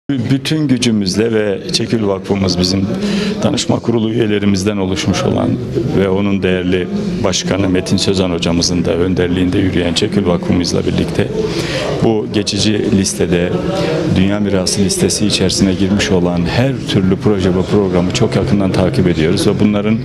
Bütün gücümüzle ve Çekül Vakfımız bizim danışma kurulu üyelerimizden oluşmuş olan ve onun değerli başkanı Metin Sözen hocamızın da önderliğinde yürüyen Çekül Vakfımızla birlikte bu geçici listede Dünya Mirası listesi içerisine girmiş olan her türlü proje ve programı çok yakından takip ediyoruz ve bunların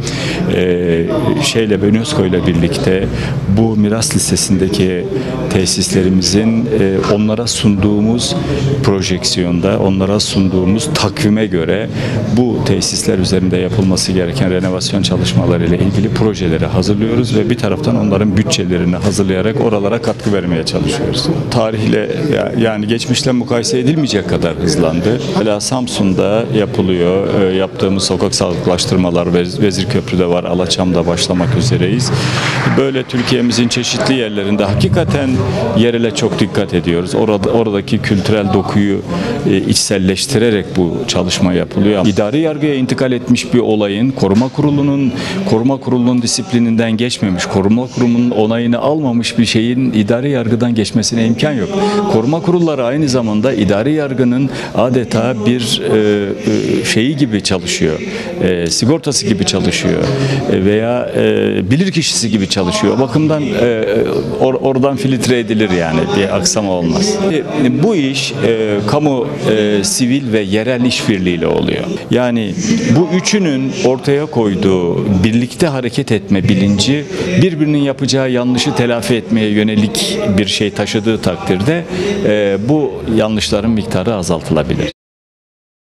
UNESCO ile birlikte bu miras listesindeki tesislerimizin onlara sunduğumuz projeksiyonda, onlara sunduğumuz takvime göre bu tesisler üzerinde yapılması gereken renovasyon çalışmalarıyla ilgili projeleri hazırlıyoruz ve bir taraftan onların bütçelerini hazırlayarak oralara katkı vermeye çalışıyoruz. Tarihle yani geçmişle mukayese edilmeyecek kadar hızlandı. Hala Samsun'da yapılıyor. Yaptığımız sokak sağlıklaştırmalar Vezirköprü'de var, Alaçam'da başlamak üzereyiz. Böyle Türkiye'mizin çeşitli yerlerinde hakikaten yerele çok dikkat ediyoruz. Oradaki kültürel dokuyu içselleştirerek bu çalışma yapılıyor. İdari yargıya intikal etmiş bir olayın koruma kurulunun disiplininden geçmemiş, koruma kurulunun onayını almamış bir şeyin idari yargıdan geçmesine imkan yok. Koruma kurulları aynı zamanda idari yargının adeta bir şeyi gibi çalışıyor. Sigortası gibi çalışıyor. Veya bilirkişisi gibi çalışıyor. O bakımdan oradan filtre edilir yani. Bir aksama olmaz. Bu iş kamu, sivil ve yerel işbirliğiyle oluyor. Yani bu üçünün ortaya koyduğu birlikte hareket etme bilinci birbirinin yapacağı yanlışı telafi etmeye yönelik bir şey taşıdığı takdirde bu yanlışların miktarı azaltılabilir.